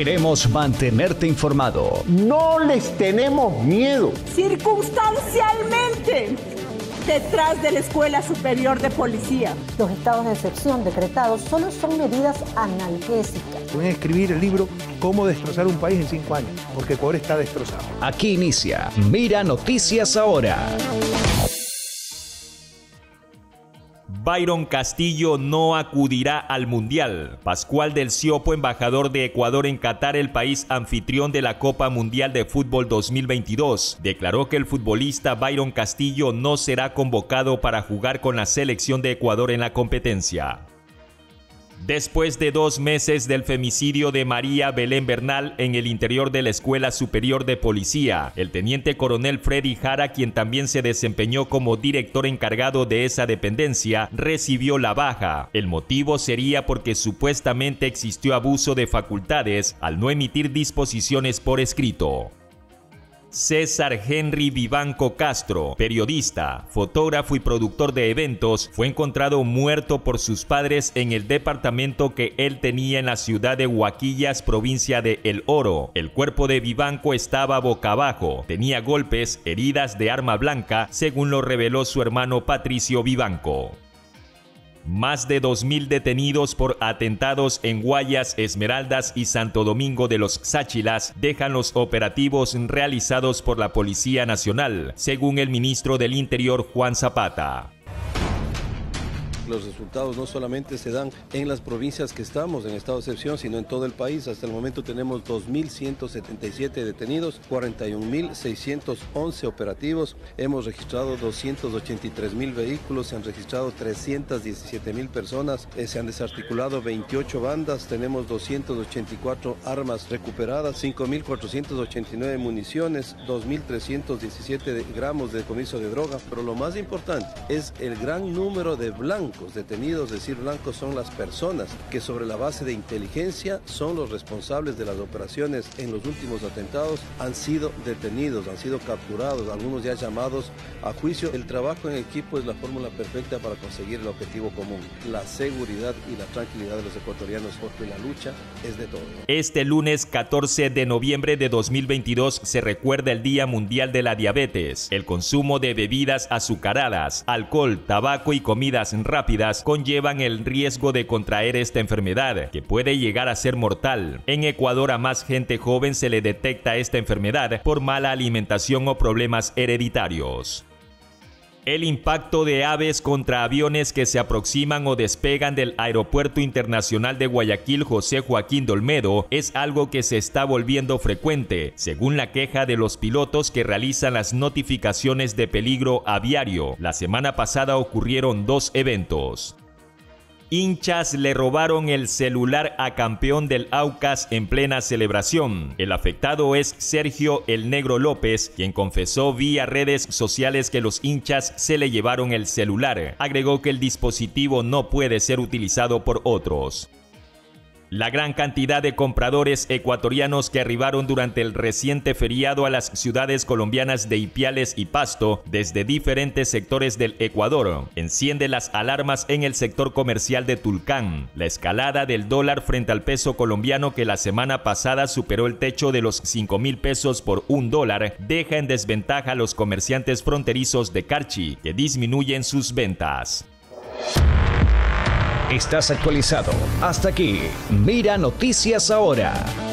Queremos mantenerte informado. No les tenemos miedo. Circunstancialmente, detrás de la Escuela Superior de Policía. Los estados de excepción decretados solo son medidas analgésicas. Pueden escribir el libro Cómo destrozar un país en 5 años, porque Ecuador está destrozado. Aquí inicia Mira Noticias Ahora. Byron Castillo no acudirá al Mundial. Pascual del Ciopo, embajador de Ecuador en Qatar, el país anfitrión de la Copa Mundial de Fútbol 2022, declaró que el futbolista Byron Castillo no será convocado para jugar con la selección de Ecuador en la competencia. Después de 2 meses del femicidio de María Belén Bernal en el interior de la Escuela Superior de Policía, el teniente coronel Freddy Jara, quien también se desempeñó como director encargado de esa dependencia, recibió la baja. El motivo sería porque supuestamente existió abuso de facultades al no emitir disposiciones por escrito. César Henry Vivanco Castro, periodista, fotógrafo y productor de eventos, fue encontrado muerto por sus padres en el departamento que él tenía en la ciudad de Huaquillas, provincia de El Oro. El cuerpo de Vivanco estaba boca abajo, tenía golpes, heridas de arma blanca, según lo reveló su hermano Patricio Vivanco. Más de 2.000 detenidos por atentados en Guayas, Esmeraldas y Santo Domingo de los Sáchilas dejan los operativos realizados por la Policía Nacional, según el ministro del Interior Juan Zapata. Los resultados no solamente se dan en las provincias que estamos en estado de excepción, sino en todo el país. Hasta el momento tenemos 2.177 detenidos, 41.611 operativos. Hemos registrado 283.000 vehículos, se han registrado 317.000 personas, se han desarticulado 28 bandas, tenemos 284 armas recuperadas, 5.489 municiones, 2.317 gramos de decomiso de droga. Pero lo más importante es el gran número de blancos detenidos. Decir blancos son las personas que sobre la base de inteligencia son los responsables de las operaciones en los últimos atentados, han sido detenidos, han sido capturados, algunos ya llamados a juicio. El trabajo en equipo es la fórmula perfecta para conseguir el objetivo común, la seguridad y la tranquilidad de los ecuatorianos, porque la lucha es de todos. Este lunes 14 de noviembre de 2022 se recuerda el Día Mundial de la Diabetes. El consumo de bebidas azucaradas, alcohol, tabaco y comidas rápidas conllevan el riesgo de contraer esta enfermedad, que puede llegar a ser mortal. En Ecuador a más gente joven se le detecta esta enfermedad por mala alimentación o problemas hereditarios. El impacto de aves contra aviones que se aproximan o despegan del Aeropuerto Internacional de Guayaquil José Joaquín de Olmedo es algo que se está volviendo frecuente, según la queja de los pilotos que realizan las notificaciones de peligro aviario. La semana pasada ocurrieron 2 eventos. Hinchas le robaron el celular a campeón del Aucas en plena celebración. El afectado es Sergio El Negro López, quien confesó vía redes sociales que los hinchas se le llevaron el celular. Agregó que el dispositivo no puede ser utilizado por otros. La gran cantidad de compradores ecuatorianos que arribaron durante el reciente feriado a las ciudades colombianas de Ipiales y Pasto desde diferentes sectores del Ecuador enciende las alarmas en el sector comercial de Tulcán. La escalada del dólar frente al peso colombiano, que la semana pasada superó el techo de los 5.000 pesos por $1, deja en desventaja a los comerciantes fronterizos de Carchi, que disminuyen sus ventas. Estás actualizado. Hasta aquí, Mira Noticias Ahora.